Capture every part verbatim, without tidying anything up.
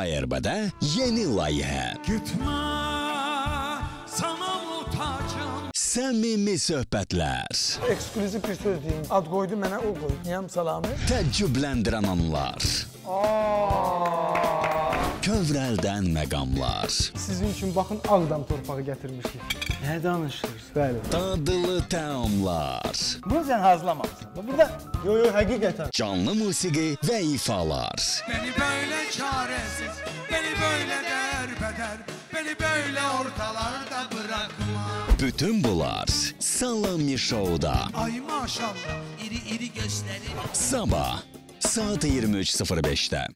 A R B'də yeni layihə. Gitmə, sana muhtacam. Səmimi söhbətlər. Ekskluziv bir söz deyim. Ad qoydu mənə, o qoydu. Niyəm Salami? Təəccübləndirən anlar. Kövrəldən məqamlar. Sizin üçün baxın Ağdam torpağı gətirmişik. Nə danışırsınız? Bəli. Dadlı təamlar. Bunu sən hazırlamamısan. Burada yo yo həqiqətən. Canlı musiqi və ifalar. Beni böyle çaresiz, beni böyle derbeder, beni böyle ortalarda bırakma. Bütün bunlar Salami Show'da. Ay maşallah, iri iri gösteri. Sabah saat iyirmi üç sıfır beşdə.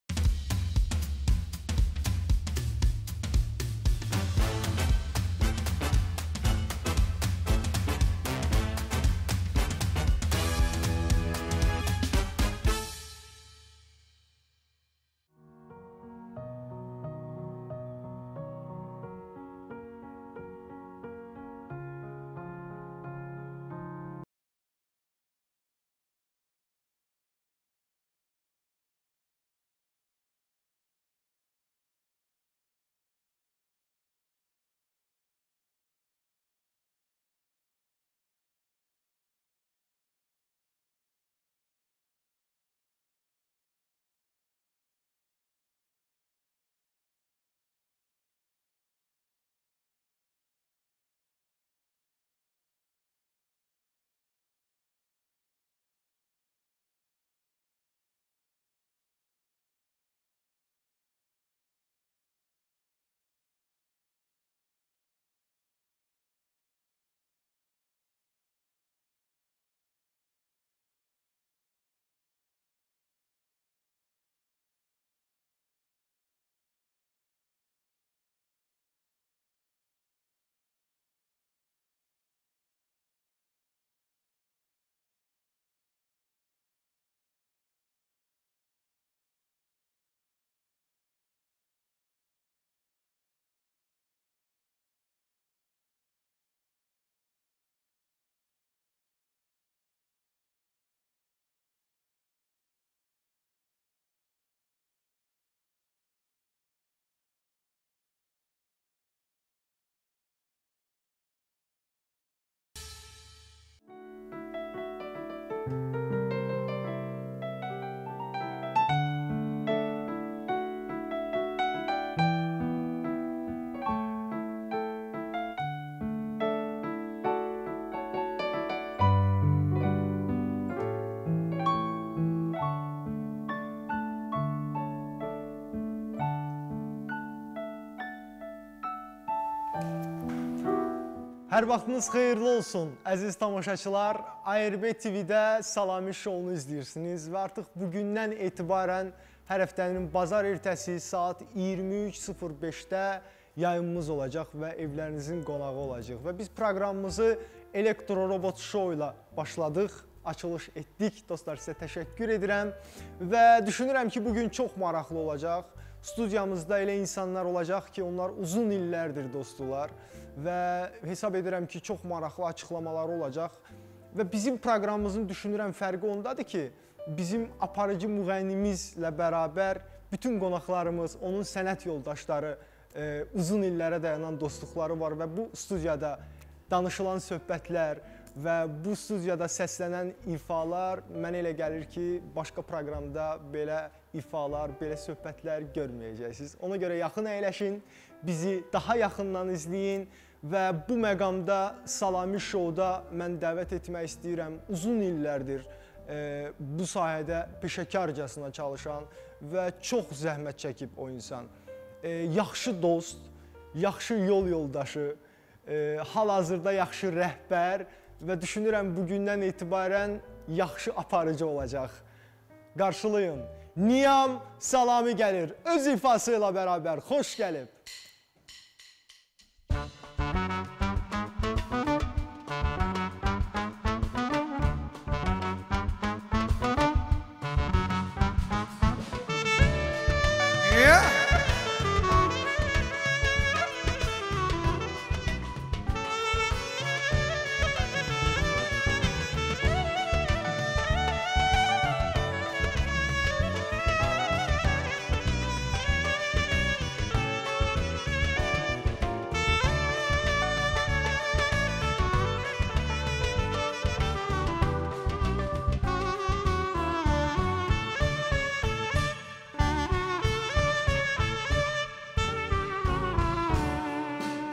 Hər vaxtınız xeyirli olsun, əziz tamaşaçılar. A R B T V-də Salami Show'unu izləyirsiniz və artıq bugündən etibarən hər həftənin bazar ertəsi saat iyirmi üç sıfır beşdə yayımımız olacaq və evlərinizin qonağı olacaq. Və biz proqramımızı Elektro Robot Show ilə başladıq, açılış etdik. Dostlar, sizə təşəkkür edirəm və düşünürəm ki, bugün çox maraqlı olacaq. Studiyamızda elə insanlar olacaq ki, onlar uzun illərdir dostdular və hesab edirəm ki, çox maraqlı açıqlamaları olacaq və bizim proqramımızın düşünürəm fərqi ondadır ki, bizim aparıcı müğənnimizlə bərabər bütün qonaqlarımız, onun sənət yoldaşları, e, uzun illərə dayanan dostluqları var və bu studiyada danışılan söhbətlər və bu studiyada səslənən ifalar mənə elə gəlir ki, başqa proqramda belə ifalar, belə söhbətlər görməyəcəksiniz. Ona görə yaxın əyləşin, bizi daha yaxından izləyin və bu məqamda Salami Show'da mən dəvət etmək istəyirəm. Uzun illərdir e, bu sahədə peşəkarcasına çalışan və çox zəhmət çəkib o insan. E, yaxşı dost, yaxşı yol yoldaşı, e, hal-hazırda yaxşı rəhbər və düşünürəm bugündən etibarən yaxşı aparıcı olacaq. Qarşılayın. Niyam Salami gəlir. Öz ifası ilə bərabər. Xoş gəlib. Yeah.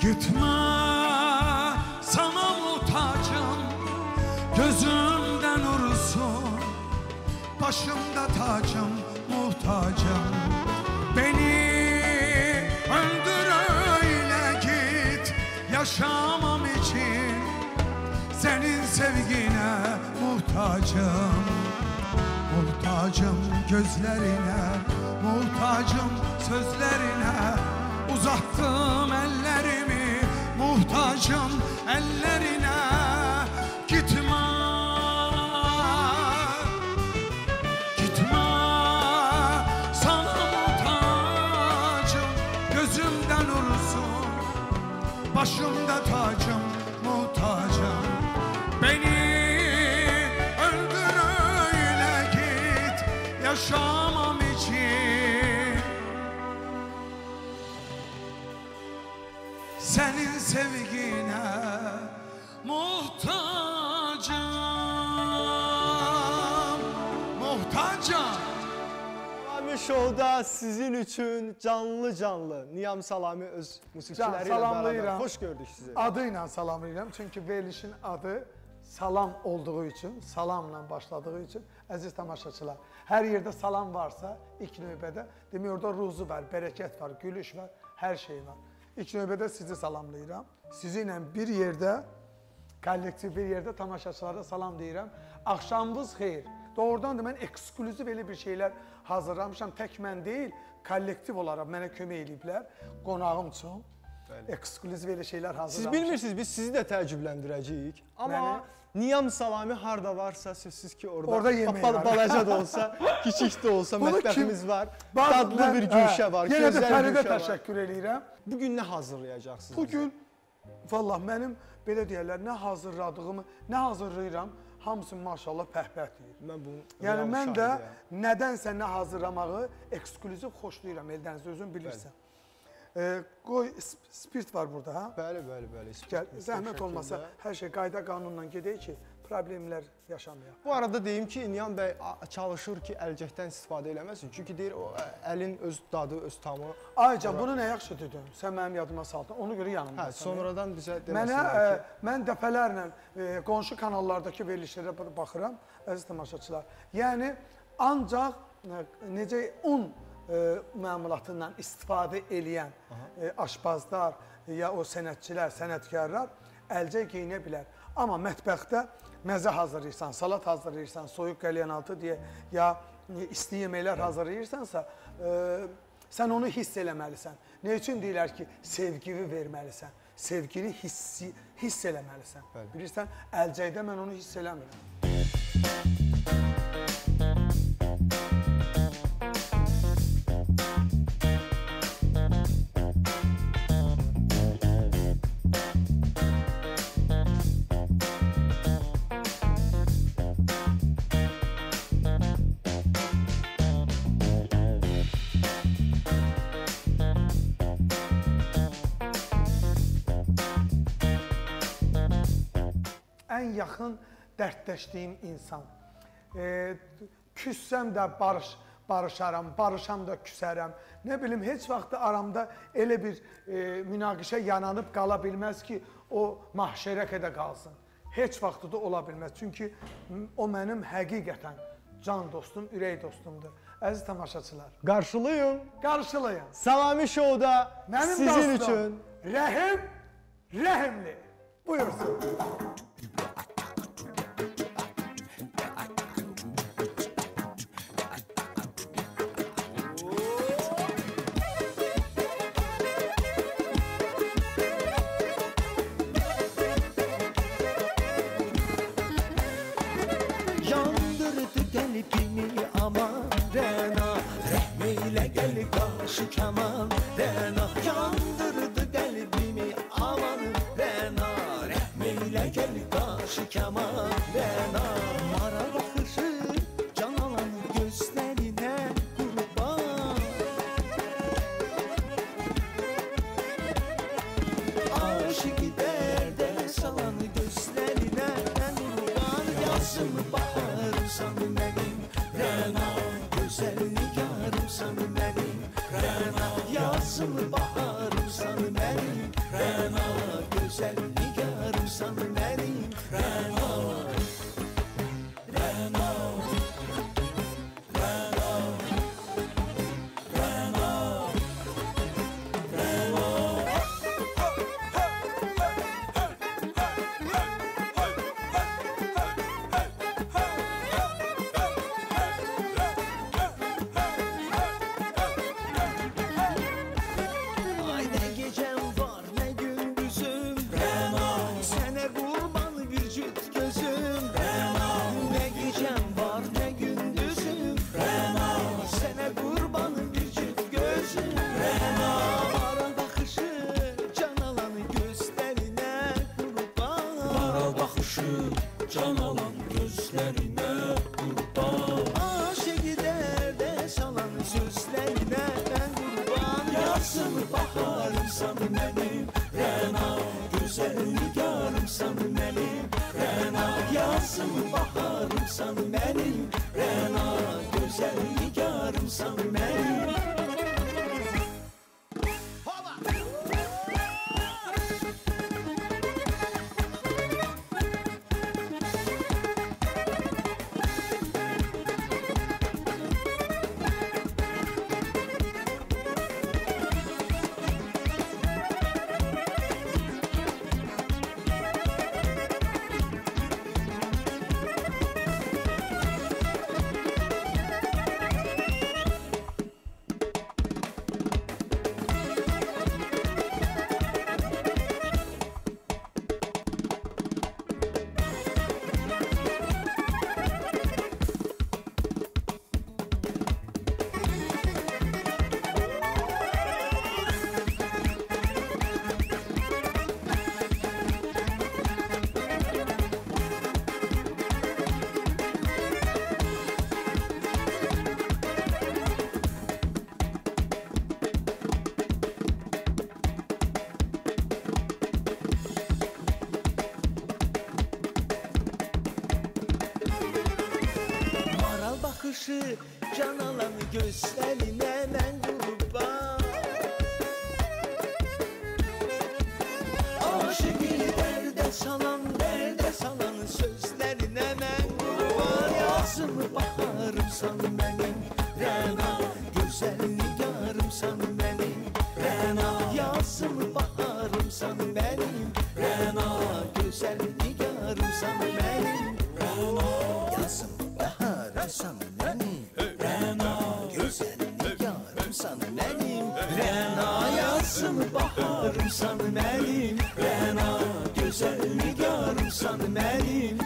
Gitme sana muhtacım, gözümden ursun, başımda tacım, muhtacım. Beni öldür öyle git, yaşamam için senin sevgine muhtacım. Muhtacım gözlerine, muhtacım sözlerine, uzattım ellerimi muhtacım ellerine. Gitme, gitme sana muhtacım, gözümden ursun, başımda tacım, muhtacım. Beni öldür öyle git, yaşamam için senin sevgine muhtacım, muhtacım. Salami Show'da sizin üçün canlı canlı Niyam Salami öz musiqiçiləri ilə bərabər. Salamlayıram. Xoş gördük sizi. Adıyla salamlayıram. Çünki verilişin adı salam olduğu için, salamla başladığı için əziz tamaşaçılar, hər yerdə salam varsa ilk növbədə demək orada ruzu var, bərəkət var, gülüş var, hər şey var. İlk növbədə sizi salamlayıram. Sizinlə bir yerdə, kollektiv bir yerdə tamaşaçılara salam deyirəm. Axşamınız xeyir. Doğrudan da mən ekskluziv elə bir şeylər hazırlamışam. Tək mən deyil, kollektiv olaraq mənə kömək ediblər. Qonağım üçün ekskluziv elə şeylər hazırlamışam. Siz bilmirsiniz, biz sizi də təəccübləndirəcəyik. Amma Niyam Salami harda varsa, sözsüz ki orada, orada yemək var. Balaca da olsa, kiçik də olsa mətbəximiz var. Bak, Dadlı mən, bir güşə var, yenə də gözəl Fəridə güşə var. təşəkkür edirəm. Bugün nə hazırlayacaqsınız? Bugün, vallah mənim belə deyərlər, nə hazırladığımı, nə hazırlayıram, hamısını maşallah pəhpət deyir. Mən bunu Yəni mən də nədənsə nə hazırlamağı ekskluziv xoşlayıram, Eldəniz özün bilirsən. E, qoy, spirt var burada, ha? Bəli, bəli, bəli. Gəl, zəhmət olmasa hər şey qayda qanunla gedək ki, problemlər yaşamayaq. Bu arada deyim ki, Niyam bəy çalışır ki, əlcəkdən istifadə eləməsin. Çünki deyir, o əlin öz dadı, öz tamı. Aycan, bunu nə yaxşı dedin? Sən mənim yadıma saldın, ona görə yanımda. Hə, sonradan bizə Mənə, deməsinlər e, ki... mən dəfələrlə e, qonşu kanallardakı verilişlərə baxıram, əziz tamaşaçılar. Yəni, ancaq e, necə un e, məmulatından istifadə eləyən e, aşpazlar ya o sənətçilər, sənətkarlar əlcək geyinə bilər. Amma mətbəxdə məzə hazırlayırsan, salat hazırlayırsan, soyuq qəlyanaltı deyə ya isti yeməklər hazırlayırsansa, e, sən onu hiss eləməlisən. Ne üçün deyirlər ki, sevgini verməlisən, sevgini hissi, hiss eləməlisən. Bəli. Bilirsən, əlcəkdə mən onu hiss eləmirəm. Ən yaxın dərdləşdiyim insan. E, küssəm də barış, barışaram, barışam da küsərəm. Nə bilim, heç vaxt aramda elə bir e, münaqişə yananıb qala bilməz ki, o mahşərə qədər qalsın. Heç vaxt da ola bilməz. Çünki o mənim həqiqətən can dostum, ürək dostumdur. Əziz tamaşaçılar. Qarşılayın. Qarşılayın. Salami Show'da Mənim sizin dostum, üçün Rəhim, Rəhimli. Buyursun. Yandırdı qəlbimi aman Rəna, rəhmeylə gəl qarşı kaman Rəna, yandırdı qəlbimi aman Rəna, rəhmeylə gəl qarşı kaman Rəna. Mara baxışır can alan gözlərinə qurban, aşıqı dərdə salan gözlərinə qurban. Yazım baharsan mənim Rəna, baharımsan mənim Rəna, gözəl nigarımsan mənim Rəna, yazım baharımsan mənim Rəna, gözəl nigarımsan mənim Baxışı can alan gözlərinə mən qurban Aşıqı dərdə salan, dərdə salan sözlərinə mən qurban Yazım baharımsan mənim Rəna, gözəl nigarımsan mənim Rəna, yazım baharımsan mənim Rəna, gözəl nigarımsan mənim Rəna, yazım baharımsan mənim Rəna, gözəl nigarımsan mənim Rəna, yazım baharımsan mənim Rəna, gözəl nigarımsan mənim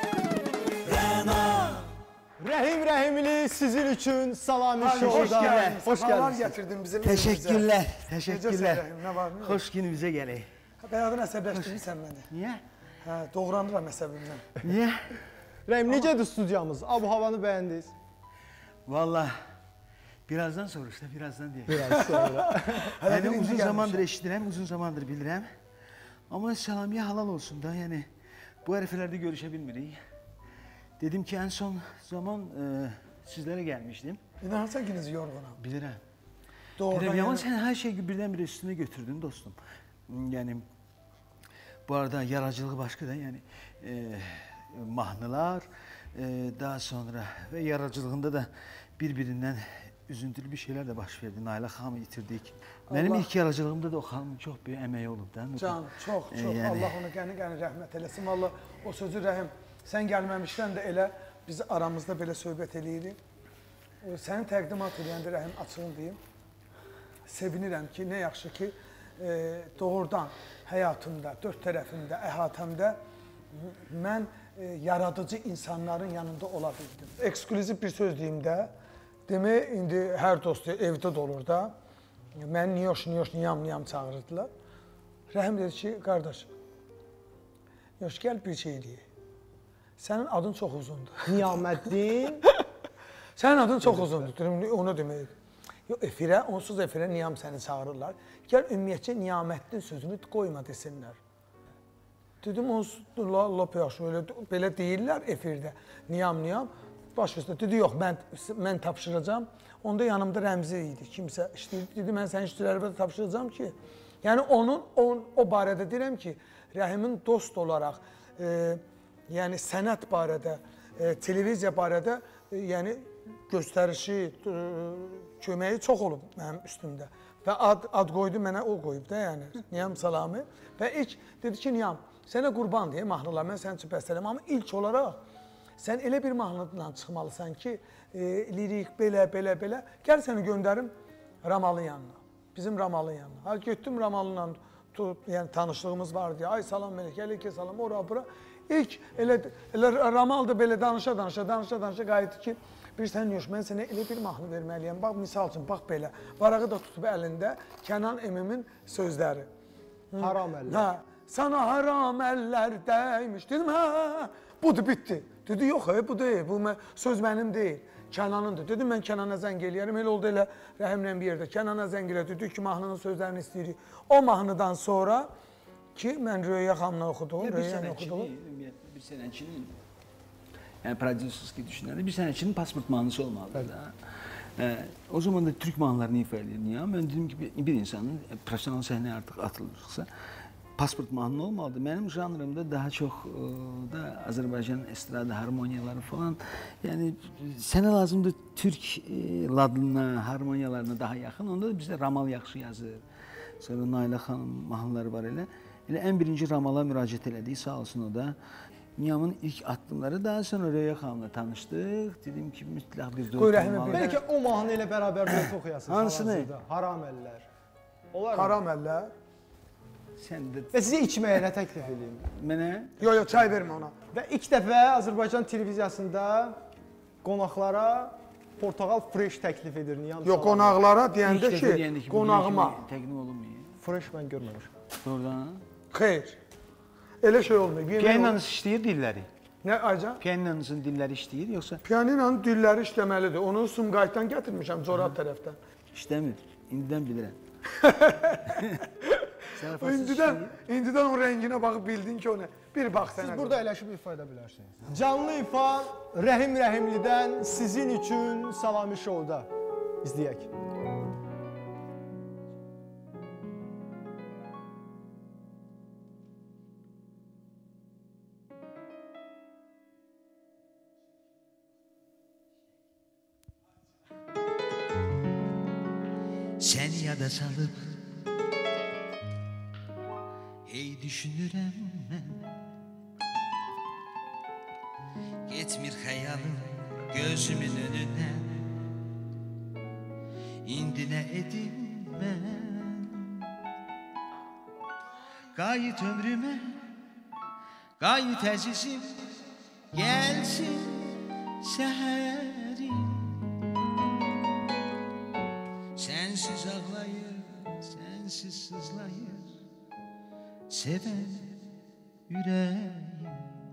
Rəna Rəhim Rəhimli sizin üçün Salami Hoş Şov'da. geldin. Hoş Sefalar geldiniz. getirdin bizim Teşekkürler, evimize. teşekkürler. Necəsən Rəhim, nə var, nə var? Hoş günümüze geleyim. Bəyadın əsəbləşdirmirsən məni. Niye? Hə, doğranıram əsəbimdən. Niye? Rəhim necədir studiyamız? Abu havanı bəyəndiniz? Vallahi birazdan sonra işte birazdan diye. Biraz sonra. Yani birinci uzun gelmiş. zamandır eşitirəm, uzun zamandır bilirəm. Ama Salami'ye halal olsun da yani bu heriflerde görüşebilmirik. Dedim ki en son zaman e, sizlere gelmiştim. İnanırsan ki nizi yorğunam. Bilirəm. Doğrudan Bilirəm, ama yəni- sen her şeyi birdenbire üstüne götürdün dostum. Yani bu arada yaratıcılığı başka da yani e, mahnılar e, daha sonra ve yaratıcılığında da birbirinden üzüntülü bir şeyler de baş verdi. Naila Xanım'ı yitirdik. Benim Allah- ilk yaratıcılığımda da o xanımın çok bir emeği olub da. Can, çox, E, çox. yəni- Allah onu qəni-qəni rəhmət eləsin. Vallahi o sözü Rəhim, sən gəlməmişdən də elə biz aramızda belə söhbət eləyirik. O, Səni təqdimat eləyəndə Rəhim açığını deyim. Sevinirəm ki, nə yaxşı ki, e, doğrudan həyatımda, dörd tərəfimdə, əhatəmdə mən e, yaradıcı insanların yanında ola bildim. Eksklüziv bir söz deyim də, demək, indi hər dost evdə də olur da, məni niyoş, niyoş, niyam, niyam çağırırdılar. Rəhim dedi ki, qardaş, yox, gəl bir şey deyək. Sənin adın çox uzundur. Niyaməddin. Sənin adın çox uzundur, dedim, onu demək. Yox, efirə, onsuz efirə niyam səni çağırırlar. Gəl, ümumiyyətcə, Niyaməddin sözünü qoyma desinlər. Dedim, onsuz, lap yaxşı, öyle, belə deyirlər efirdə, niyam, niyam. Baş üstə, dedi, yox, mən, mən tapşıracağım. Onda yanımda Rəmzi idi, kimsə işləyirdi. Dedi, mən sənin işçilərə tapşıracağım ki, yəni onun, on, o barədə deyirəm ki, Rəhimin dost olaraq, e, yəni sənət barədə, e, televiziya barədə, e, yəni göstərişi, e, köməyi çox olub mənim üstümdə. Və ad, ad qoydu, mənə o qoyub da, yəni, Niyam Salami. Və ilk dedi ki, Niyam, sənə qurban deyə mahnılar, mən sənin üçün bəstələm. Amma ilk olaraq, sən elə bir mahnıdan çıxmalısan ki, e, lirik, belə, belə, belə. Gəl səni göndərim Ramalın yanına, bizim Ramalın yanına. Ha, getdim Ramalınla, yəni tanışlığımız var deyə, ay salam Melek, əleyke salam, ora, bura. İlk elə, elə Ramal da belə danışa, danışa, danışa, danışa qayıtdı ki, bilirsən, yox, mən sənə elə bir mahnı verməliyəm. Bax, misal üçün, bax belə, varağı da tutub əlində Kənan Emimin sözləri. Haram əllər. Hə, sana haram əllər dəymiş. Dedim, hə, budur, bitdi. Dedi, yox, e, bu deyil, bu mən, söz mənim deyil, Kənanındır. Dedim, mən Kənana zəng eləyərəm, elə oldu elə Rəhimlə bir yerdə. Kənana zəng elədi, dedi ki, mahnının sözlərini istəyirik. O mahnıdan sonra ki, mən Röya xanımla oxudum, Röya oxudum. Bir sənəçinin, yəni prodüserski düşünəndə bir sənəçinin pasport mahnısı olmalıdır da. E, o zaman da Türk mahnılarını ifa edir. Niyə? Mən dedim ki, bir, bir insanın profesional səhnəyə artıq atılırsa, pasport mahnı olmalıdır. Mənim janrımda daha çox e, da Azərbaycan estrada harmoniyaları falan. Yəni sənə lazımdır Türk e, ladına, harmoniyalarına daha yaxın. Onda da bizdə Ramal yaxşı yazır. Sonra Nailə xanım mahnıları var elə. Elə ən birinci Ramala müraciət elədik, sağ olsun o da. Niyamın ilk addımları, daha sonra Röya xanımla tanışdıq. Dedim ki, mütləq bir dörd olmalı. Bəlkə o mahnı ilə bərabər bir oxuyasınız. Hansını? Haram əllər. Olar mı? Haram əllər. Sən də... Və sizə içməyə nə təklif edeyim? Mənə? Yox, yox, çay vermə ona. Və ilk dəfə Azərbaycan televiziyasında qonaqlara Portugal Fresh təklif edir. Niyam Yox, qonaqlara deyəndə İlk dəfə deyəndə ki, ki, qonağıma. Təqdim olunmuyor. Fresh mən görməmişəm. Doğrudan. Xeyr. Elə şey olmuyor. Piyaninanız işləyir dilləri. Nə Aycan? Piyaninanızın dilləri işləyir, yoxsa? Piyaninanın dilləri işləməlidir. Onu Sumqayıtdan gətirmişəm, Corab tərəfdən. İşləmir. İndidən bilirəm. İndidən, indidən o rənginə baxıb bildin ki, o nə? Bir bax sənə. Siz burada əyləşib ifa edə bilərsiniz. Canlı ifa Rəhim Rəhimlidən sizin üçün Salami Show'da izləyək. Seni yada salıp hey düşünürəm mən. Getmir xəyalım gözümün önündən. İndi nə edim mən? Qayıt ömrümə, qayıt əzizim, gəlsin səhərim. Sensiz ağlayır, sensiz sızlayır seven yüreğim.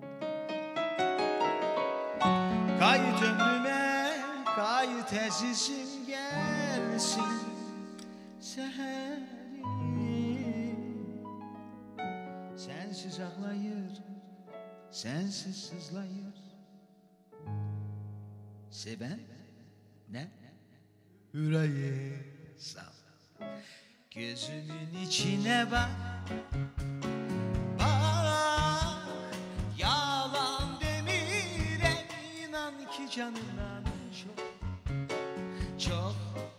Kayıt ömrüme, kayıt əzizim, gelsin seherim. Sensiz ağlayır, sensiz sızlayır seven ne? Yüreği sal. Gözümün içine bak, bak. Yalan demirem, inan ki canımdan çok, çok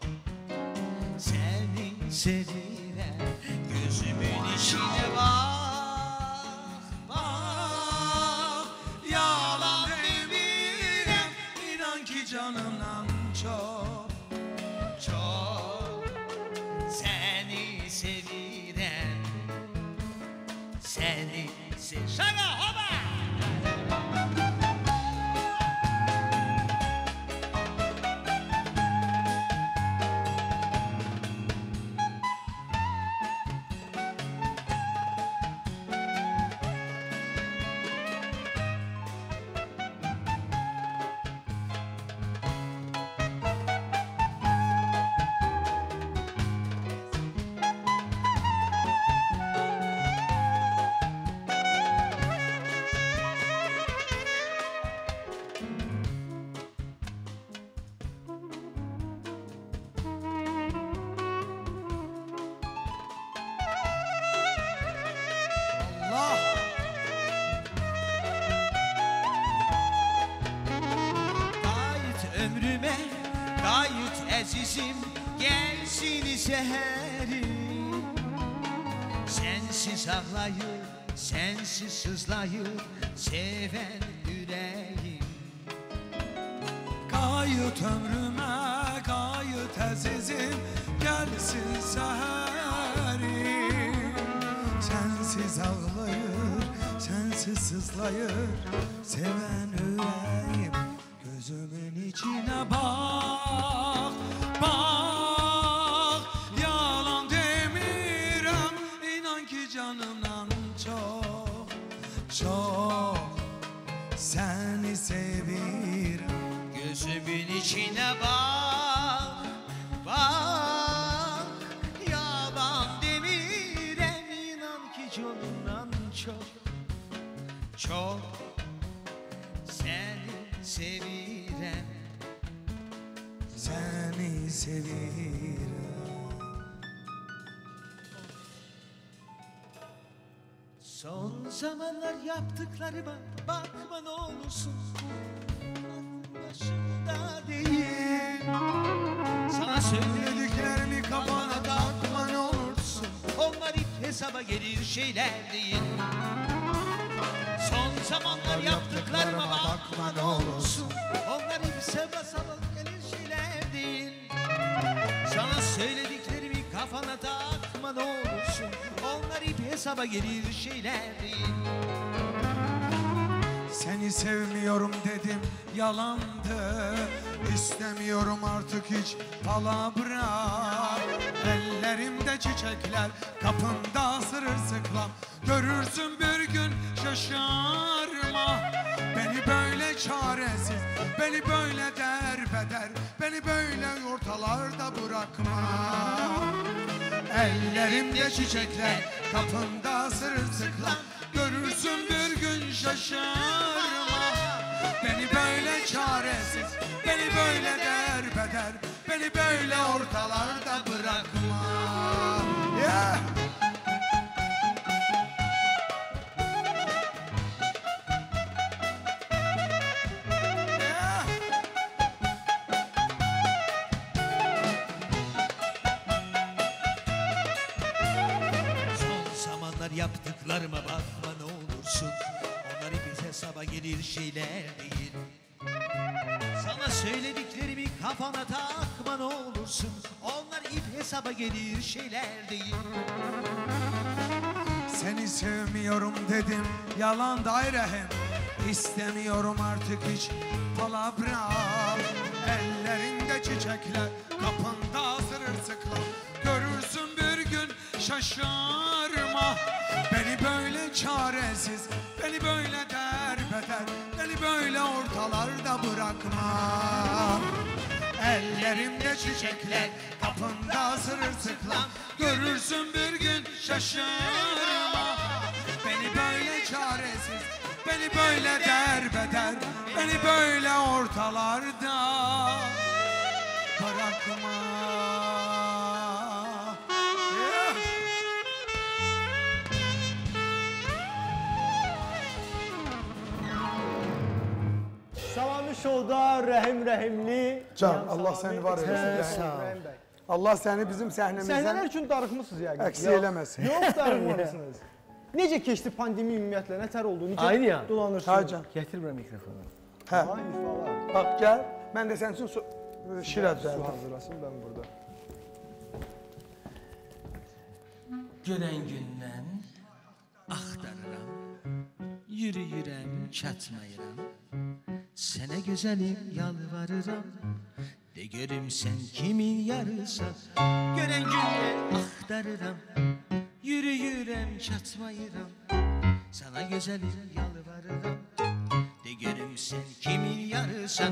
seni sevirem. Gözümün içine bak, bak. Yalan demirem, inan ki canımdan çok. Çok seni sevirem, seni sev. Şaka hoba! Ömrüme kayıt əzizim, gelsin seherim. Sensiz ağlayır, sensiz sızlayır seven yüreğim. Kayıt ömrüme, kayıt əzizim, gelsin seherim. Sensiz ağlayır, sensiz sızlayır seven yüreğim. Gözümün içine bak, bak. Yalan demirəm, inan ki canımdan çok, çok seni sevirəm. içine bak, bak. Yalan demirem, inan ki canından çok, çok seni sevirem. Seni sevirəm. Son zamanlar yaptıklarıma bakma ne olursun, başımda değil. Sana söylediklerimi kafana takma ne olursun, onlar ilk hesaba gelir şeyler değil. Son zamanlar yaptıklarıma bakma ne olursun, onlar ilk hesaba gelir şeyler değil. Sana söylediklerimi kafana takma ne olursun, onlar ip hesaba gelir şeyler değil. Seni sevmiyorum dedim yalandı. İstemiyorum artık hiç palavra. Ellerimde çiçekler, kapında sırılsıklam. Görürsün bir gün şaşarma. Beni böyle çaresiz, beni böyle derbeder, beni böyle ortalarda bırakma. Ellerimde çiçekler, kapında sırılsıklam. Görürsün bir gün şaşarma. Beni böyle çaresiz, beni böyle derbeder, beni böyle ortalarda bırakma. Yeah! Yaptıklarıma bakma ne olursun, onlar hep hesaba gelir şeyler değil. Sana söylediklerimi kafana takma ne olursun, onlar ip hesaba gelir şeyler değil. Seni sevmiyorum dedim yalan dairem. İstemiyorum artık hiç palavra. Ellerinde çiçekler, kapında sırılsıklam. Görürsün bir gün şaşarma. Beni böyle çaresiz, beni böyle derbeder, beni böyle ortalarda bırakma. Ellerimde çiçekler, kapında sırılsıklam. Görürsün bir gün şaşırma. Beni böyle çaresiz, beni böyle derbeder, beni böyle ortalarda bırakma. Salami Show'da Rəhim Rəhimli. Can, Yan Allah Salami. səni var eləsin, Hə, Rəhim. Rəhim bəy. Allah səni bizim Səhnələr səhnəmizdən üçün darıxmısınız yəqin. əksi eləməsin. Yox, darıxmısınız. Necə keçdi pandemiya ümumiyyətlə? Nətər oldu? Necə Aynı ya. dolanırsınız? Ha Can, Getir bana mikrofonu. hə. Ay, ifalar. Bax gəl, mən də sənin üçün su- şirə Su düzəldim. hazırlasın ben burada. Gören gündən axtarıram, yürüyürəm, çatmayıram. Sənə gözəlim yalvarıram, de görüm sən kimin yarısan. Gören gündən axtarıram, yürüyürəm, çatmayıram. Sana gözəlim yalvarıram, de görüm sən kimin yarısan.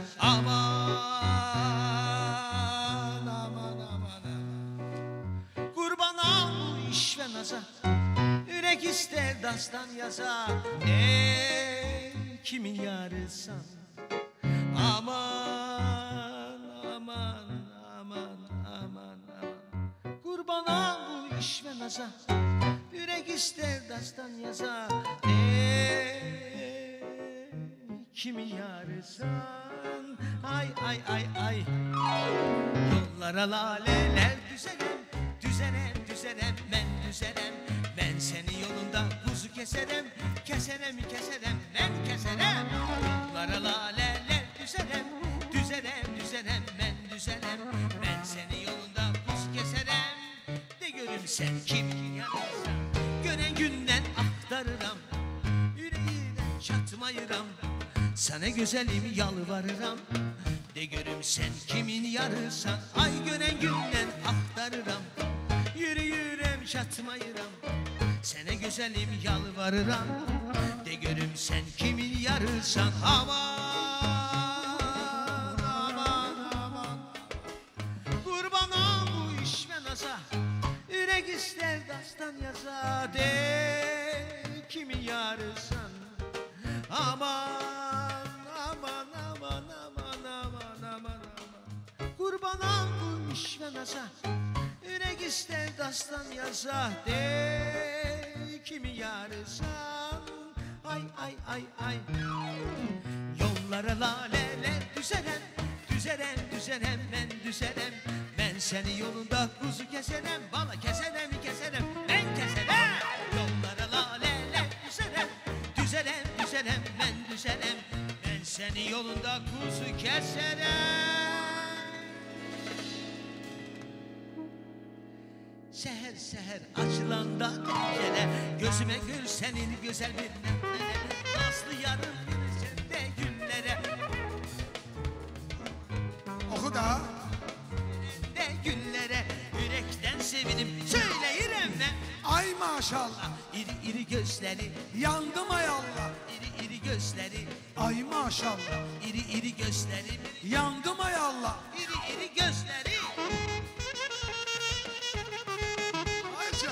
Aman, aman, aman, aman. Qurbanam bu iş və naza, ürək istər dastan yaza. Ey kimin yarısan. Aman, aman, aman, aman, aman. Qurbanam bu iş və naza, ürək istər dastan yaza. Ey kimin yarısan. Ay, ay, ay, ay. Yollara laleler düzerem, düzerem, düzerem, ben düzerem. Ben seni yolunda kuzu keserem, keserem, keserem, ben keserem. Yollara laleler düzerem, düzerem, düzerem, ben düzerem. Ben seni yolunda kuzu keserem, de görüm sen kim yanırsan. Gören günden aktarıram, yüreğine çatmayıram. Sana güzelim yalvarıram, de görüm sen kimin yarısan. Ay gören günden aktarıram, yürüyürem çatmayıram. Sana güzelim yalvarıram, de görüm sen kimin yarısan. Aman, aman, oynasa, yürek ister dastan yazsa, de kimi yarısan, ay ay ay ay. Yollara laleler düzerem, düzerem düzerem ben düzerem. Ben seni yolunda kuzu keserem, bala keserem keserem, ben keserem. Yollara laleler düzerem, düzerem düzerem ben düzerem. Ben seni yolunda kuzu keserem. Seher seher açılanda pencere, gözüme gül senin güzel bir nemlere, nazlı yarım de güllere. Oku da. De güllere, yürekten sevinim söyleyirem ne? Ay maşallah. İri iri gözleri, Yandım ay Allah. iri iri gözleri, Ay maşallah. iri iri gözleri, Yandım ay Allah. iri iri gözleri. Ayça.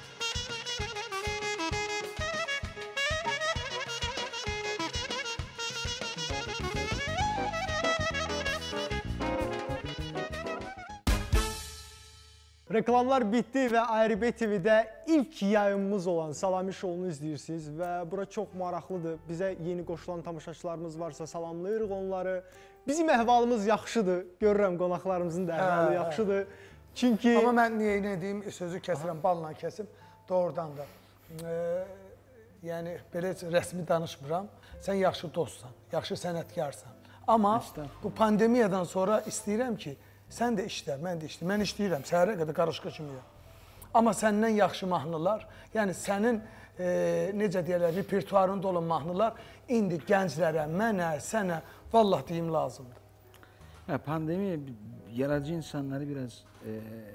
Reklamlar bitti və A R B T V-də ilk yayımımız olan Salami Şounu izləyirsiniz və bura çox maraqlıdır. Bizə yeni qoşulan tamaşaçılarımız varsa salamlayırıq onları. Bizim əhvalımız yaxşıdır. Görürəm qonaqlarımızın da əhvalı Hə, yaxşıdır. Çünki Amma mən niyə nə deyim, sözü kəsirəm, balla kəsim, doğrudan da. E, yəni, belə rəsmi danışmıram, sən yaxşı dostsan, yaxşı sənətkarsan. Amma bu pandemiyadan sonra istəyirəm ki, sən də işlə, mən də işlə, mən işləyirəm, səhərə qədər qarışqa kimiyəm. Amma səndən yaxşı mahnılar, yəni sənin e, necə deyərlər, repertuarında olan mahnılar indi gənclərə, mənə, sənə vallah deyim lazımdır. Ya, pandemi yaratıcı insanları biraz e,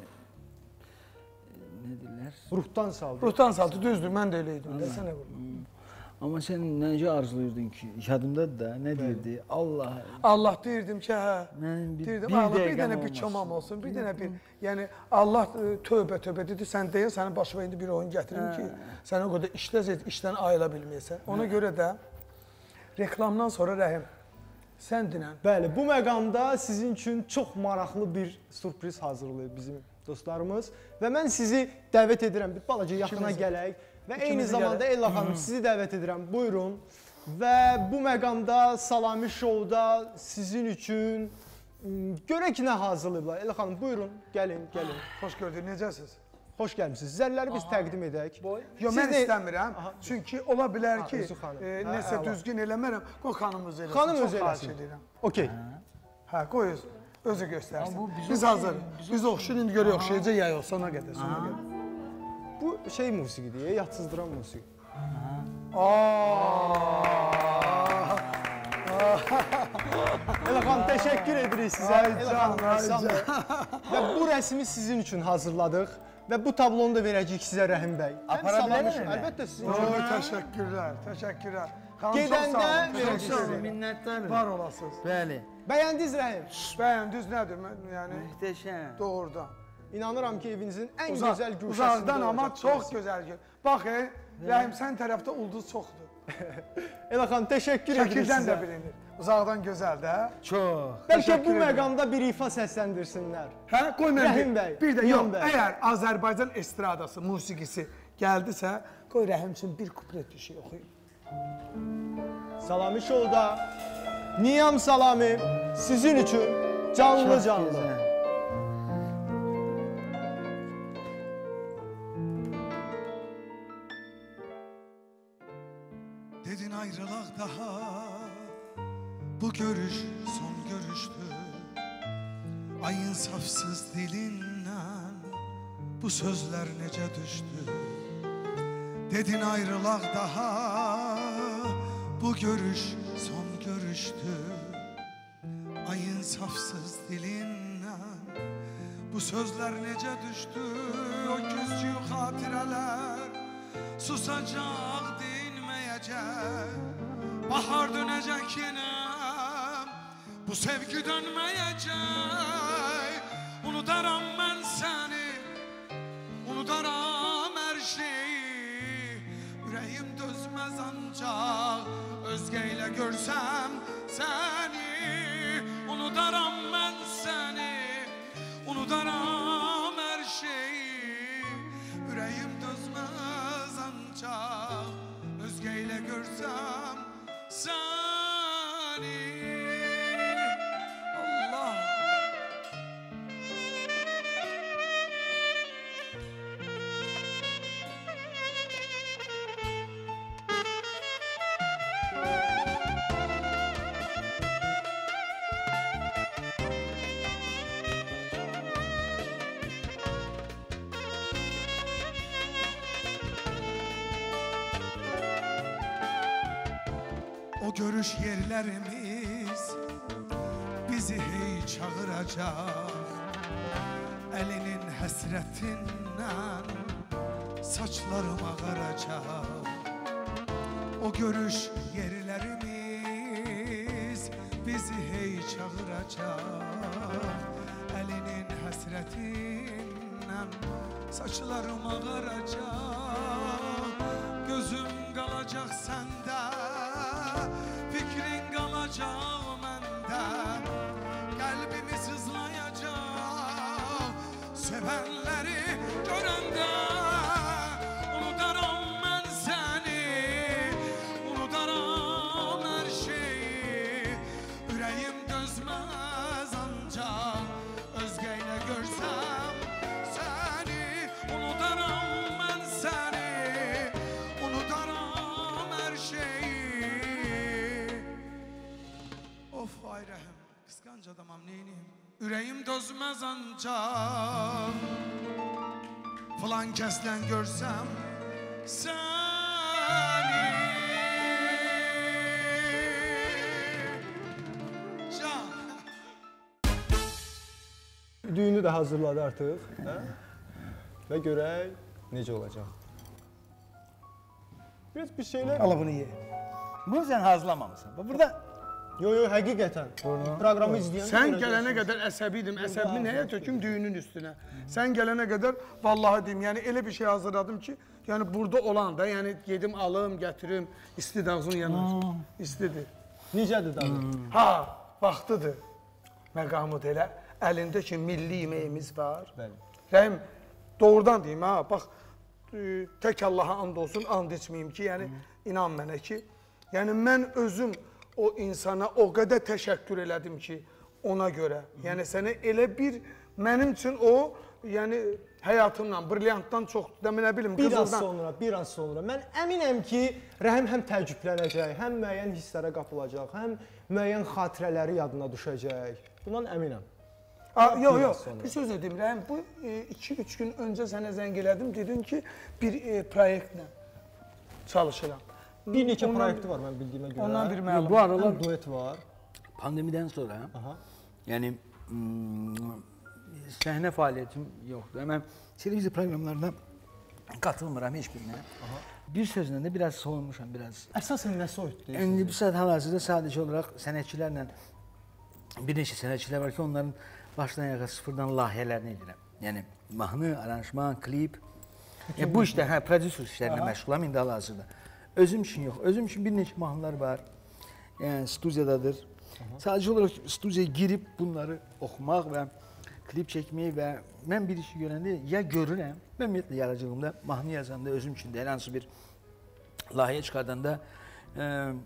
ne derler? ruhdan saldı. Ruhdan saldı, düzdür, mən də eləydim, də sənə vurma. Ama sen nece arzuluyordun ki? Yadımda da ne derdi? Allah. Allah deyirdim ki, hə, Mən bir- deyirdim, bir Allah, bir dəqiqəm dənə bir olmasın. çomam olsun, bir dənə bir, yəni Allah e, tövbə tövbə dedi, sən deyə sənin başına indi bir oyun gətirim ki, sən o qədər işləz et, işdən ayıla bilməyəsən. Ona görə də reklamdan sonra Rəhim, sən dinən. Bəli, bu məqamda sizin üçün çox maraqlı bir sürpriz hazırlayıb bizim dostlarımız və mən sizi dəvət edirəm, bir balaca yaxına İkimizi. gələk və eyni İkimizi zamanda gələk. Ella xanım sizi dəvət edirəm, buyurun və bu məqamda Salami Show'da sizin üçün m, görək nə hazırlayıblar. Ella xanım, buyurun, gəlin, gəlin. Xoş gördük, necəsiz? Xoş gəlmisiniz. Zəlləri biz təqdim edək. Yo, Siz mən nə- istəmirəm, çünki ola bilər Ha, ki, özü xanım. e, Hə, nəsə əla. düzgün eləmərəm, qoy xanım özü eləsin, Xanım çox özü xahiş eləsin. edirəm. Okey. Hə, qoy özü, özü göstərsin. Ama bu biz Biz oxşayın, hazırıq, biz oxşayın, indi görək oxşayacaq ya yox, sona qədər, sona qədər. Bu şey musiqidir, yatsızdıran musiqi. Ella xanım, təşəkkür edirik sizə. Ay Ella can, xanım, ay sağ olun. Və bu rəsmi sizin üçün hazırladıq və bu tablonu da verəcəyik sizə Rəhim bəy. Apara Sallamış- bilərəm mən? Əlbəttə sizin Oy, üçün. təşəkkürlər, təşəkkürlər. Xanım, çox Gedəndə sağ olun, verəcək çox sağ sizə. olun. Minnettarım. Var olasınız. Bəli. Bəyəndiniz Rəhim? Bəyən, düz nədir, mən, yəni Muhteşem. doğrudan. İnanıram ki, evinizin ən Uzaq, gözəl güşəsində uzaqdan amma olacaq çox burası. gözəl gör. Bax, e, Rəhim, sən tərəfdə ulduz çoxdur. Ella xanım, təşəkkür edirik Şəkildən də sizə. bilinir. Uzaqdan gözəl də. Çok. Bəlkə bu Təşəkkür edirəm. məqamda bir ifa səsləndirsinlər. Hə, qoy mən Rəhim bir, bəy, bir də İnan yox, bəy. əgər Azərbaycan estradası, musiqisi gəldisə, qoy Rəhim üçün bir kuplet bir şey oxuyum. Salami Show'da Niyam Salami sizin üçün canlı Çok canlı. güzel. Dedin ayrılaq daha. Bu görüş son görüştü. Ay insafsız dilinden bu sözler nece düştü. Dedin ayrılaq daha. Bu görüş son görüştü. Ay insafsız dilinden bu sözler nece düştü. O küskü hatireler susacak dinmeyecek. Bahar dönecek yine, bu sevgi dönmeyecek. Unudaram ben seni, unudaram her şeyi. Yüreğim dözmez ancak özgeyle görsem seni. Unudaram ben seni, unudaram O görüş yerlerimiz bizi hey çağıracak. Elinin həsrətindən saçlarım ağaracaq. O görüş yerlerimiz bizi hey çağıracak. Elinin həsrətindən saçlarım ağaracaq. Gözüm qalacaq səndə, fikrin qalacaq məndə. Qəlbimiz hızlayacaq sevənləri görəndə. Unudaram mən səni, unudaram hər şeyi. Ürəyim dözməz ancaq özgə ilə görsəm səni. Unudaram mən səni, unudaram hər şeyi. Of ay rəhim, qısqanc adamam, neyniyim? Ürəyim dözməz ancaq falan kəsdən görsəm səni. Can. Düyünü də hazırladı artıq. Hə? Və görək necə olacaq. Biraz bir şeylər... Ala bunu ye. Bunu sen hazırlamamışsın. Burada Yo yo həqiqətən. Proqramı izləyəndə Sən görəcəksiniz. gələnə qədər əsəbiydim, əsəbimi nəyə töküm düyünün üstünə. Sən gələnə qədər vallahi deyim, yəni elə bir şey hazırladım ki, yəni burada olan da, yəni yedim, alım, gətirim, istidir ağzın yanar, istidir. Necədir dadı? Ha, vaxtıdır. Məqamı da elə, əlində ki, milli yeməyimiz var. Bəli. Rəhim, doğrudan deyim, ha, bax, e, tək Allaha and olsun, and içməyim ki, yəni, inan mənə ki, yəni mən özüm o insana o qədər təşəkkür elədim ki, ona görə. Yəni sənə elə bir, mənim üçün o, yəni həyatımla, brilyantdan çoxdur, dəmin nə bilim, Bir az qızıldan. sonra, bir az sonra. Mən əminəm ki, Rəhim həm təəccüblənəcək, həm müəyyən hisslərə qapılacaq, həm müəyyən xatirələri yadına düşəcək. Bundan əminəm. Yox, yox, biraz yox, sonra. bir söz dedim, Rəhim, bu iki üç gün öncə sənə zəng elədim, dedin ki, bir e, proyektlə çalışıram. Bir neçə Ondan- proyekti var mən bildiyimə görə. Ondan bir məlum. bu aralar Həm duet var. pandemiden sonra Aha. yani hmm, sahne faaliyetim yoktu. Ama televizyon programlarına katılmıram hiçbirine. Bir sözlə də biraz soğumuşam biraz. Əsasən nə soyutdur? İndi bu saat hal-hazırda sadəcə olaraq sənətçilərlə bir neçə sənətçilər var ki, onların başdan ayağa sıfırdan layihələrini edirəm. Yəni mahnı, aranjman, klip. Ya bu işdə hə prodüser işlərlə məşğulam indi hal-hazırda. Özüm üçün yox, özüm üçün bir neçə mahnılar var. Yəni studiyadadır. Sadəcə olaraq studiyaya girib bunları oxumaq və klip çəkməyi və mən bir işi görəndə ya görürəm, mən ümumiyyətlə yaradıcılığımda mahnı yazanda özüm üçün də hər hansı bir layihə çıxardanda e,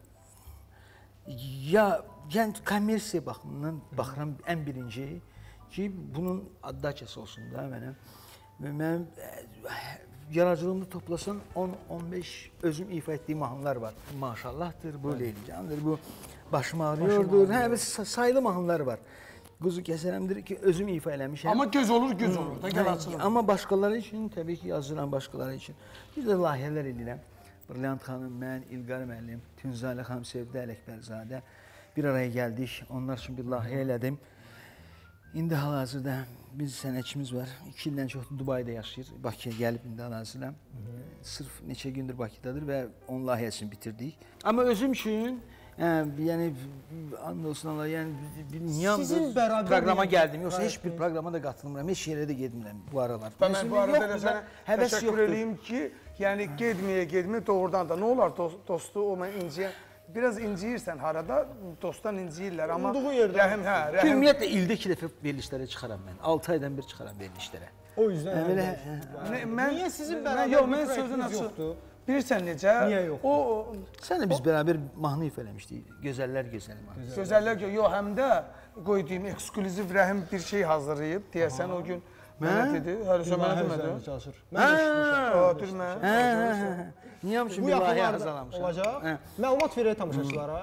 ya yəni kommersiya baxımından baxıram ən birinci ki, bunun addakəsi olsun da mənə. Və mən e, yaradıcılığımda toplasan on on beş özüm ifa etdiyim mahnılar var. Maşallahdır, bu Leylicandır, bu Başım ağrıyordur. Hə, və sayılı mahnılar var. Quzu kəsərəmdir ki, özüm ifa eləmişəm. Amma göz olur, göz olur da, gəl Hə, açılır. amma başqaları üçün təbii ki, yazıram başqaları üçün. Bir də layihələr edirəm. Brilliant xanım, mən, İlqar müəllim, Tünzalə xanım, Sevdə Ələkbərzadə bir araya gəldik. Onlar üçün bir layihə elədim. İndi hal-hazırda biz sənətçimiz var. İki ildən çoxdur Dubayda yaşayır. Bakıya gəlib indi hal-hazırda. Sırf neçə gündür Bakıdadır və onun layihəsini bitirdik. Amma özüm üçün Hə, yəni and olsun Allah, yəni niyə Sizin bərabər proqrama bir gəldim, yoxsa heç bir proyektiniz- proqrama da qatılmıram, heç yerə də getmirəm bu aralar. Və mən Məsələn, bu arada da yoxdur sənə da, həvəs təşəkkür yoxdur. edeyim ki, yəni getməyə getməyə doğrudan da nə olar dost, dostu o mən inciyən, biraz inciyirsən harada, dostdan inciyirlər, amma Umduğu yerdən. rəhim, hə, Ki, rəhim. Ümumiyyətlə ildə iki dəfə verilişlərə çıxaram mən. altı aydan bir çıxaram verilişlərə. O yüzdən Hə, belə, əlbəttə. Nə- mən, Niyə sizin mən- bərabər yox, bir mən sözün proyektiniz açıq. yoxdur? Bilirsən necə? Niyə yox? O, o Sən də biz bərabər mahnı ifa eləmişdik. Gözəllər gözəli mahnı. gözəllər ki, yox, həm də qoyduğum ekskluziv rəhim bir şey hazırlayıb, deyəsən o gün mənə dedi, hərəsə mənə demədi. Çalışır. Hə, Mən də eşitmişəm. O, dur mən. hə, hə, hə. Niyə üçün Bu bir layihə yaxınlarda hazırlamışam? olacaq. Hə. Məlumat verək tamaşaçılara.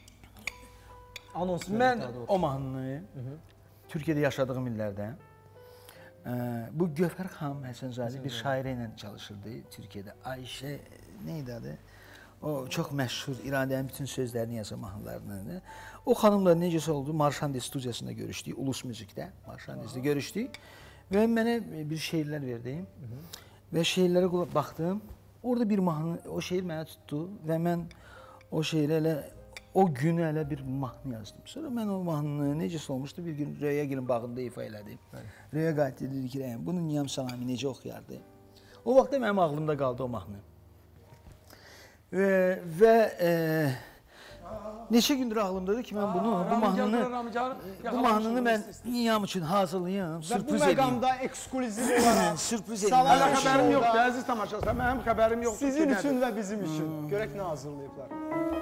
Anons verək Mən daha doğrusu. o mahnını Türkiyədə yaşadığım illərdə ə, bu Gövhər xanım Həsənzadə bir şairə ilə çalışırdı Türkiyədə. Ayşə nə idi adı? O çox məşhur İradənin bütün sözlərini yazan mahnılarından. O xanımla necəsə oldu, Marşandez studiyasında görüşdük, Ulus Müzikdə, Marşandezdə görüşdük və mənə bir şeirlər verdi. Və şeirlərə baxdım. Orada bir mahnı, o şeir mənə tutdu və mən o şeirə elə o günü elə bir mahnı yazdım. Sonra mən o mahnını necəsə olmuşdu, bir gün Röya Gilin bağında ifa elədim. Röya qayıtdı, dedi ki, bunu Niyam Salami necə oxuyardı? O vaxtda mənim ağlımda qaldı o mahnı. Və, və e, neçə gündür ağlımdadır ki, mən bunu, bu mahnını, bu mahnını mən Niyam üçün hazırlayım, sürpriz edeyim. Və bu məqamda ekskluziv olaraq sürpriz edeyim. Hələ xəbərim yoxdur, əziz tamaşaçılar, mənim xəbərim yoxdur. Sizin üçün və bizim üçün. Görək nə hazırlayıblar.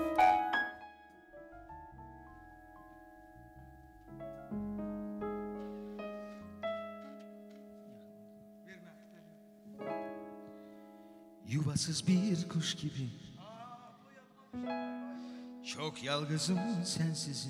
Yuvasız bir kuş gibi, çok yalgızım sensizim.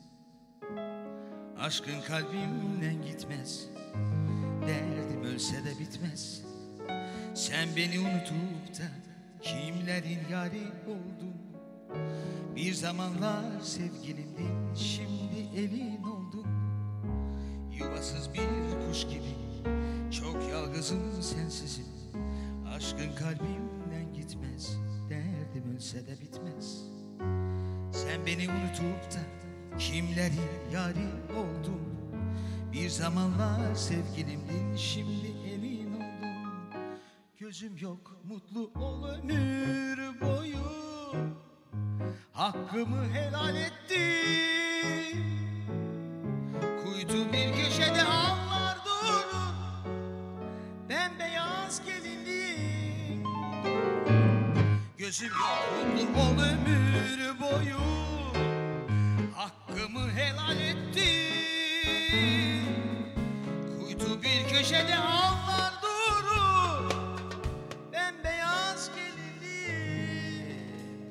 Aşkın kalbimden gitmez, derdim ölse de bitmez. Sen beni unutup da kimlerin yari oldun. Bir zamanlar sevgilimdin, şimdi elin oldun. Yuvasız bir kuş gibi, çok yalgızım sensizim. Aşkın kalbimden gitmez, derdim ölse de bitmez. Sen beni unutup da kimlerin yari oldun. Bir zamanlar sevgilimdin, şimdi elin oldun. Gözüm yok, mutlu ol ömür boyu. Hakkımı helal ettim. Kuytu bir köşede ağlar durur, bembeyaz gelinliğim. Gözüm yok, mutlu ol ömür boyu. Hakkımı helal ettim. Kuytu bir köşede ağlar durur, bembeyaz gelinliğim.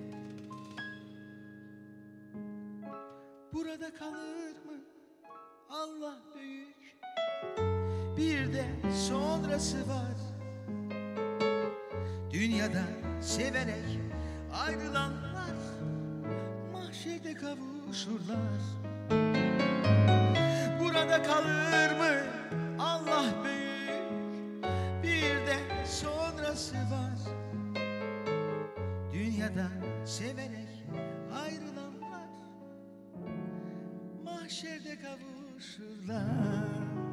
Burada kalır mı? Allah büyük. Bir de sonrası var. Dünyada severek ayrılanlar mahşerde kavuşurlar. Burada kalır mı? Allah büyük. Bir de sonrası var. Dünyada severek ayrılanlar mahşerde kavuşurlar.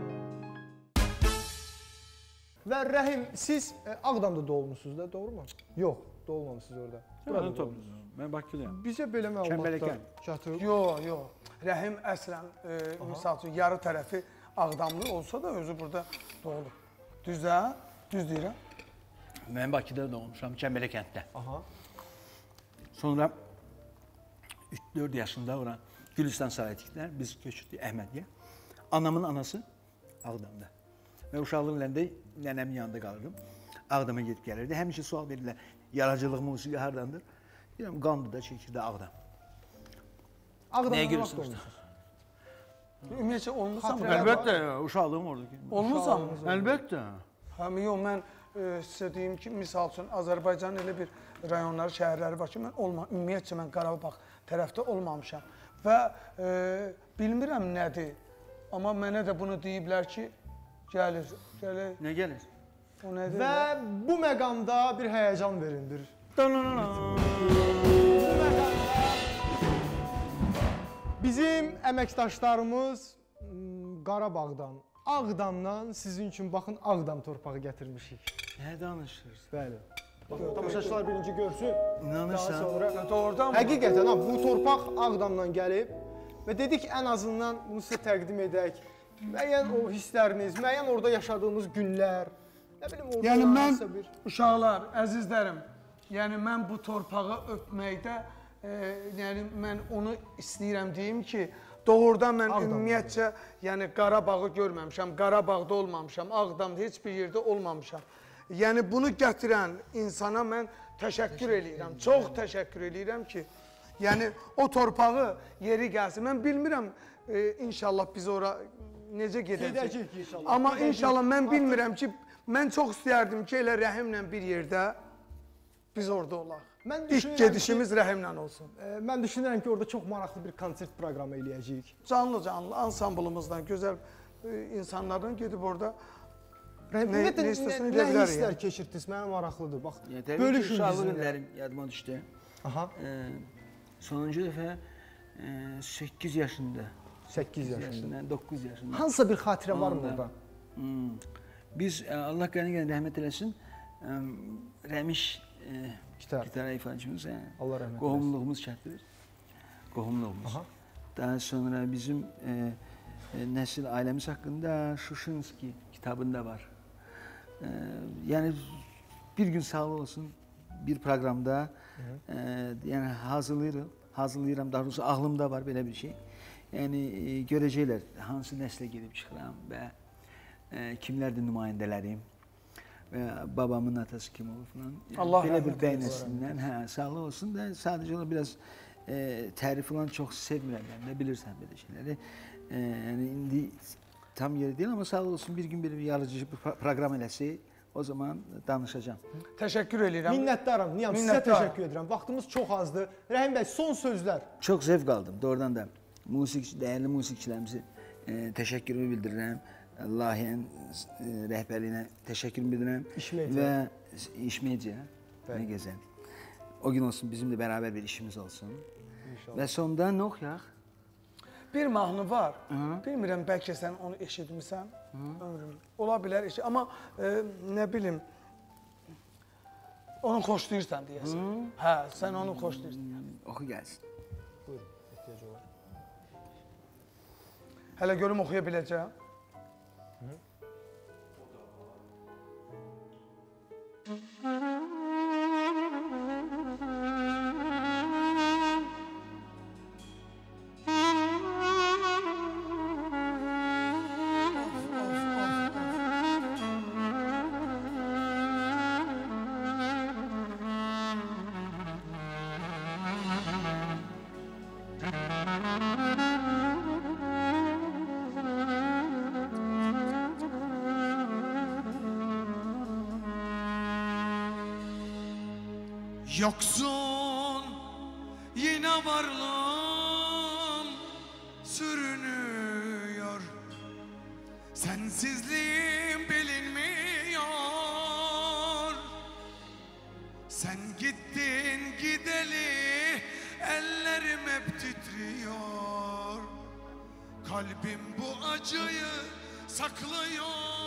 Və Rəhim, siz e, Ağdamda doğulmusunuz da, doğru mu? Yox, doğulmamışsınız orada. Burada doğulmusunuz. Mən Bakılıyam. Bizə belə məlumatlar Kəmbələkən. çatıb. Yox, yox. Rəhim əslən, e, misal üçün, yarı tərəfi Ağdamlı olsa da özü burada doğulub. Düz də? Düz deyirəm. Mən Bakıda doğmuşam, Kəmbələ kənddə. Aha. Sonra üç dörd yaşında ora Gülüstan Saraytiklər, biz köçdük Əhmədiyə. Anamın anası Ağdamda. Və uşaqlıq illərində nənəmin yanında qalırdım. Ağdama gedib gəlirdi. Həmişə sual verirlər, yaradıcılıq musiqi hardandır? Deyirəm, Qandıda, Çəkirdə, Ağdam. Ağdamda Nəyə nə vaxt görürsünüz? olmuşsunuz? Ümumiyyətcə olmuşsan mı? Əlbəttə, uşaqlığım orada. Olmuşsan mı? Əlbəttə. Həm yox, mən e, sizə deyim ki, misal üçün Azərbaycanın elə bir rayonları, şəhərləri var ki, mən olma, ümumiyyətcə mən Qarabağ tərəfdə olmamışam. Və e, bilmirəm nədir, amma mənə də bunu deyiblər ki, gəlir, gəlir. Nə gəlir? O nədir? Və bu məqamda bir həyəcan verildir. Bu məqamda bizim əməkdaşlarımız m, Qarabağdan, Ağdamdan sizin üçün baxın Ağdam torpağı gətirmişik. Nə danışırsın? Bəli. Baxın, tamaşaçılar birinci görsün. Daha İnanırsan? sonra Doğrudan mı? həqiqətən ha, bu torpaq Ağdamdan gəlib və dedik ən azından bunu sizə təqdim edək. Müəyyən o hissləriniz, müəyyən orada yaşadığımız günlər, nə bilim orada Yəni mən, hansısa bir... uşaqlar, əzizlərim, yəni mən bu torpağı öpməkdə, e, yəni mən onu istəyirəm deyim ki, doğrudan mən Ağdam. ümumiyyətcə, yəni Qarabağı görməmişəm, Qarabağda olmamışam, Ağdamda heç bir yerdə olmamışam. Yəni bunu gətirən insana mən təşəkkür eləyirəm, çox təşəkkür eləyirəm ki, yəni o torpağı yeri gəlsin. Mən bilmirəm, e, inşallah biz ora necə gedəcək. Gedəcək inşallah. Amma Gedəcək. inşallah mən bilmirəm ki, mən çox istəyərdim ki, elə Rəhimlə bir yerdə biz orada olaq. Mən İlk düşünürəm gedişimiz Rəhimlə olsun. ki, e, mən düşünürəm ki, orada çox maraqlı bir konsert proqramı eləyəcəyik. Canlı canlı ansamblımızdan, gözəl e, insanlardan gedib orada Rəhim, Nə- ümumiyyətlə, nə istəsən nə, edə nə bilərik hisslər yəni. keçirdiniz? Mənə maraqlıdır. Bax, Ya, təbii ki, bölüşün uşaqlıq bizimlə. illərim yadıma düşdü. Aha, Ee, sonuncu dəfə e, səkkiz yaşında, səkkiz yaşında. yaşında, doqquz yaşında. Hansısa bir xatirə varmı Onda, orada? hmm, biz e, Allah qəni qəni rəhmət eləsin. e, Rəmiş e, Gitar. gitar ifaçımız, e, Allah rəhmət eləsin. qohumluğumuz çatdırır. Qohumluğumuz. Aha. Daha sonra bizim e, e, nəsil ailəmiz haqqında Şuşinski kitabında var. E, yəni bir gün sağlık olsun bir proqramda e, yəni hazırlayırım, hazırlayıram, daha doğrusu ağlımda var belə bir şey. Yəni e, görəcəklər hansı nəslə gedib çıxıram və e, kimlərdir nümayəndələrim və babamın atası kim olur falan. Yəni, Allah belə rəhmət bir bəy eləsin. nəslindən, hə, sağlık olsun da sadəcə olaraq biraz e, tərif falan çox sevmirəm yəni, nə bilirsən belə şeyləri. E, yəni indi tam yeri deyil amma sağlık olsun bir gün belə bir yaradıcı bir pro- proqram eləsə o zaman danışacağam. təşəkkür edirəm. Minnətdaram. Niyam, sizə Minnətdaram. təşəkkür edirəm. Vaxtımız çox azdır. Rəhim bəy, son sözlər. Çox zevk aldım doğrudan da. Musiqi, dəyərli musiqiçilərimizə e, təşəkkürümü bildirirəm. Layihənin e, rəhbərliyinə təşəkkür bildirirəm. İşmeyciyə. Və işmeyciyə. Bəli. Nə gözəl. O gün olsun bizim də bərabər bir işimiz olsun. İnşallah. Və sonda nə oxuyaq? Bir mahnı var. Bilmirəm bəlkə sən onu eşitmisən. Ömrüm. Ola bilər eşit. Amma e, nə bilim onu xoşlayırsan deyəsən. Hə, sən onu xoşlayırsan. Oxu gəlsin. Buyurun, ehtiyac olar. Hələ görüm oxuya biləcəm. Yoksun yine varlığım sürünüyor. Sensizliğim bilinmiyor. Sen gittin gideli ellerim hep titriyor. Kalbim bu acıyı saklıyor.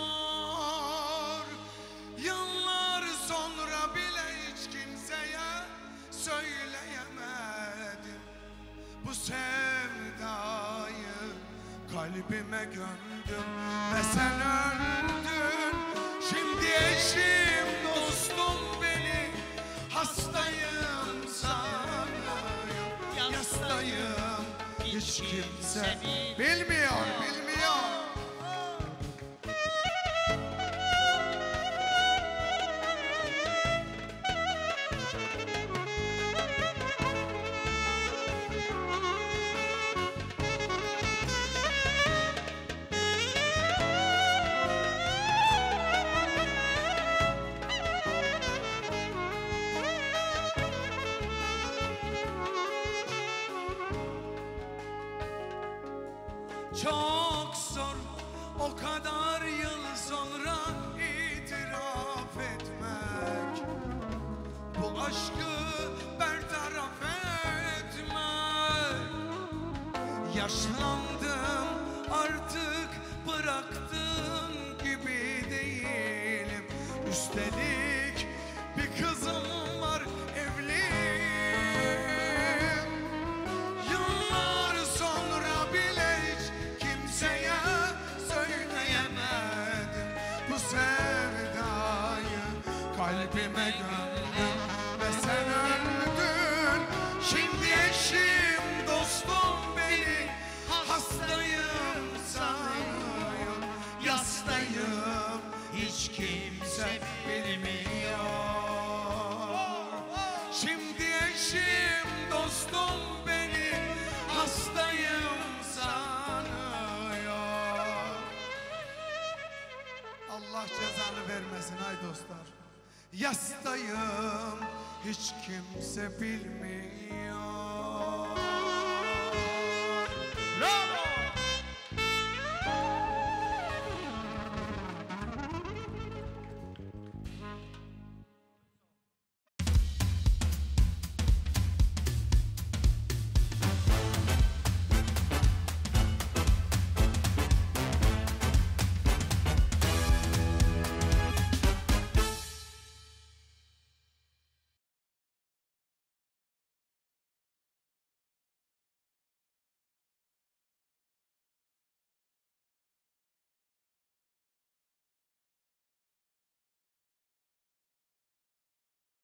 Yıllar sonra bile hiç kimseye söyleyemedim bu sevdayı, kalbime gömdüm ve sen öldün. Şimdi eşim dostum beni hastayım sanıyor, yastayım, hiç kimse bilmiyor, bilmiyor. Çok zor o kadar yıl sonra itiraf etmek, bu aşkı bertaraf etmek. Yaşlandım artık bıraktığın gibi değilim. Üstelik bir kızım var evliyim. Yıllar sonra bile hiç kimseye söyleyemedim bu sevdayı, kalbime gömdüm ve sen öldün. Şimdi eşim dostum beni hastayım sanıyor, yastayım, hiç kimse bilmiyor. Şimdi eşim dostum beni hastayım sanıyor. Allah cezanı vermesin ay dostlar. yastayım, hiç kimse bilmiyor.